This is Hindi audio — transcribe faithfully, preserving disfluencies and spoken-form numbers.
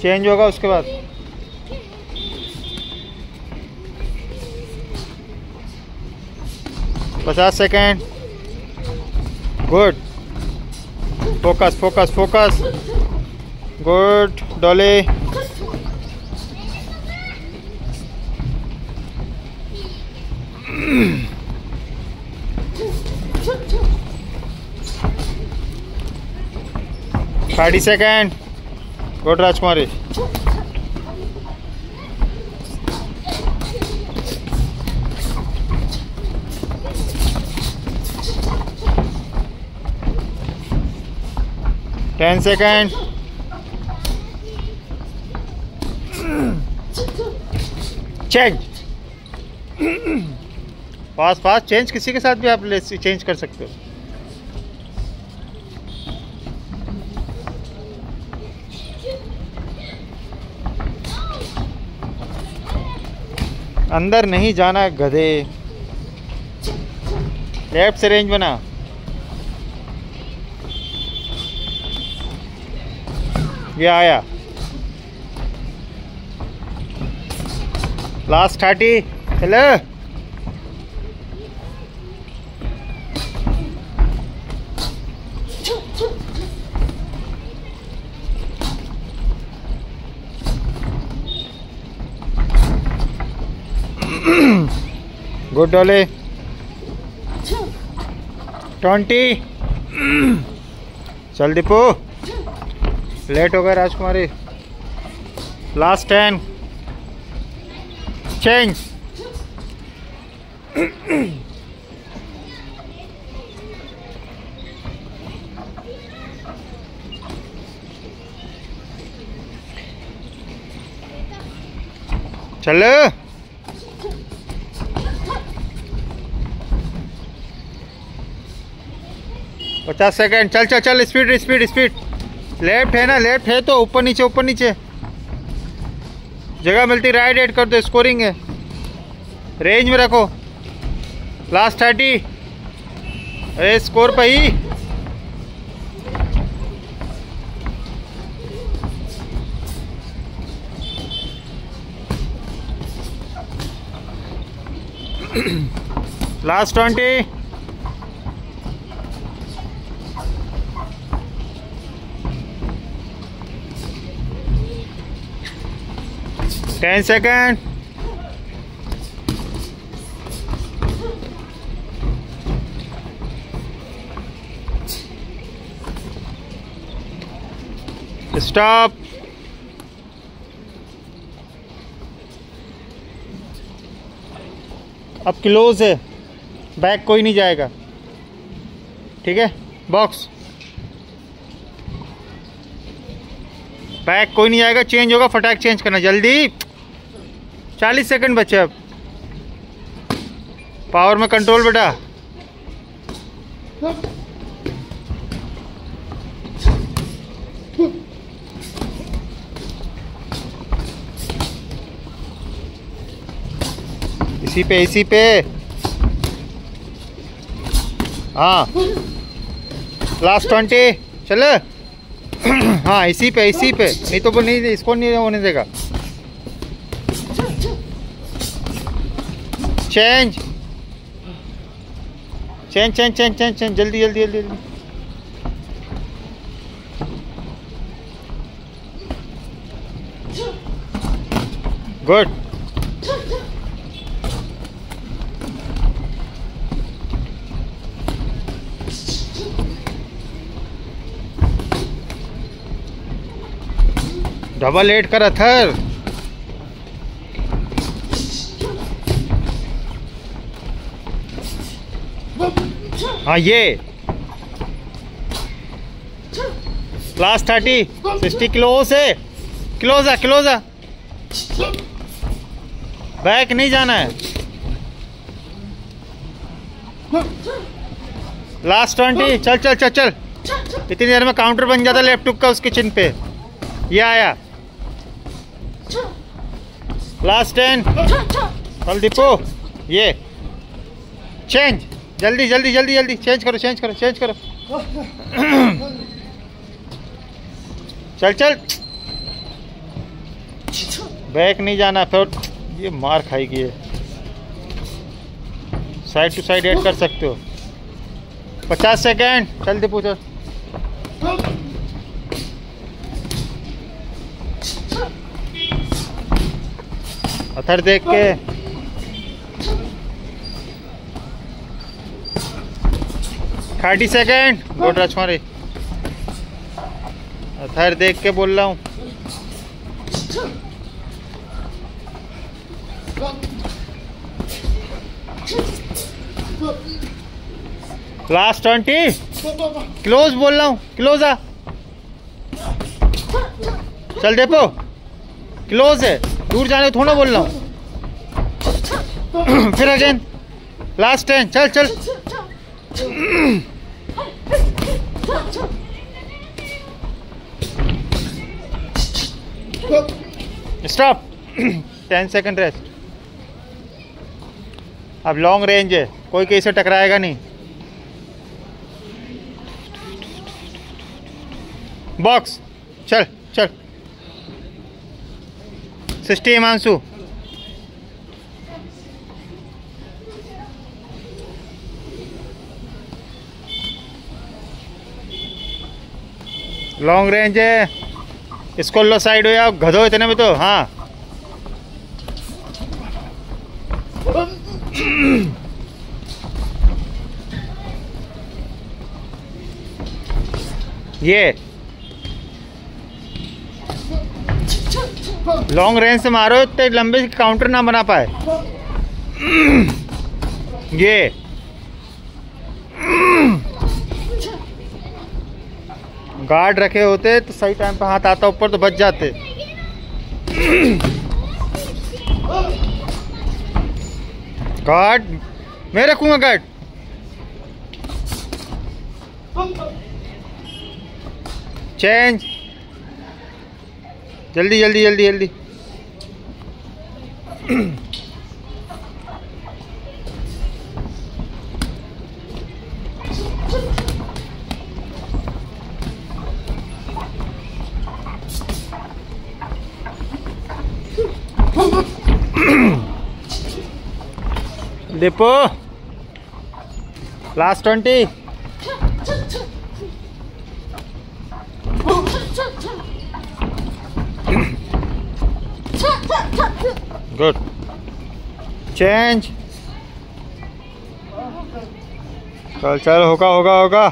चेंज होगा उसके बाद। पचास second. Good. Focus focus focus. Good. Dole. Thirty second. Good Rajkumari. Ten second. Change. Fast fast change. किसी के साथ भी आप चेंज कर सकते हो। अंदर नहीं जाना गधे। लेफ्ट से रेंज बना। ये आया। Last thirty. चलो। गुड डोले। ट्वेंटी। चल दीपू। लेट हो गया राजकुमारी। Last ten. चेंज। चलो। पचास सेकेंड। चल चल चल। Speed speed speed. लेफ्ट है ना, लेफ्ट है तो ऊपर नीचे ऊपर नीचे जगह मिलती राइट एड कर दो। स्कोरिंग है। रेंज में रखो। Last thirty. अरे स्कोर पे ही। Last twenty. Ten second. Stop. अब क्लोज है। बैक कोई नहीं जाएगा। ठीक है। बॉक्स। बैक कोई नहीं जाएगा। चेंज होगा। फटाक चेंज करना जल्दी। चालीस सेकंड बचे अब। पावर में कंट्रोल बेटा। इसी पे इसी पे। हाँ लास्ट ट्वेंटी। चलो। हाँ इसी पे इसी पे। नहीं तो वो नहीं, इसको नहीं होने देगा। Change change change change change change. जल्दी जल्दी जल्दी जल्दी। गुड। डबल एट कर अथर। हाँ ये लास्ट थर्टी। सिक्सटी क्लोज है। क्लोज आ क्लोज आ। बैक नहीं जाना है। Last twenty. चल चल चल चल। इतनी देर में काउंटर बन जाता लेफ्ट हुक का उसके चिन पे। ये आया। Last ten. चल दीपू। ये चेंज। जल्दी जल्दी जल्दी जल्दी। चेंज करो चेंज करो चेंज करो। चल चल। बैक नहीं जाना, फिर ये मार खाएगी ये। साइड टू साइड ऐड कर सकते हो। पचास सेकेंड, चल दे पूछो। अथर देख के। थर्टी सेकेंड, गुड राजकुमारी। अथर देख के बोल रहा हूँ। लास्ट ट्वेंटी, क्लोज बोल रहा हूँ, क्लोज आ। चल देखो, क्लोज है, दूर जाने को थोड़ा बोल रहा हूँ। फिर अगेन, लास्ट टेन, चल चल। स्टॉप। Ten second rest. अब लॉन्ग रेंज है, कोई किसी से टकराएगा नहीं। बॉक्स, चल चल। सिक्सटी हिमांशु। लॉन्ग रेंज है, इसको लो साइड हो जाओ, गधो इतने में तो। हाँ ये लॉन्ग रेंज से मारो तो लंबे काउंटर ना बना पाए। ये गार्ड रखे होते तो सही टाइम पे हाथ आता ऊपर तो बच जाते। गार्ड मैं रखूंगा, गार्ड। चेंज, जल्दी जल्दी जल्दी जल्दी। डिपो, लास्ट ट्वेंटी। गुड। चेंज, चल चल, होगा होगा होगा।